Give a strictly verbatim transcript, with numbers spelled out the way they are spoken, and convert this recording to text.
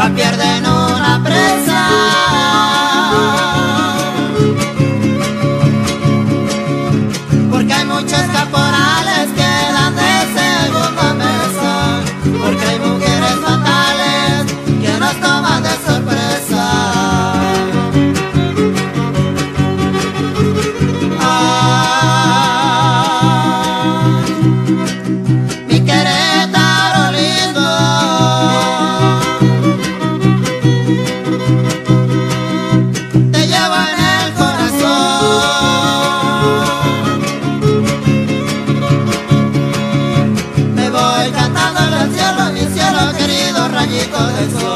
nunca pierden una presa. Porque hay muchos caporales que dan de segunda mesa, porque hay mujeres fatales que nos toman de sorpresa. Ay, mi Querétaro lindo, te llevo en el corazón. Me voy cantando en el cielo, mi cielo querido, rayito de sol.